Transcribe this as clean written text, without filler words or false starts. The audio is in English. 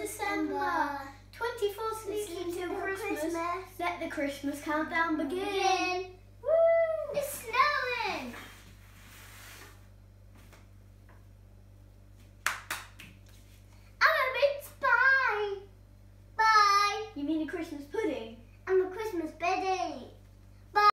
December. 24 sleeps until Christmas. Let the Christmas countdown begin. Woo! It's snowing!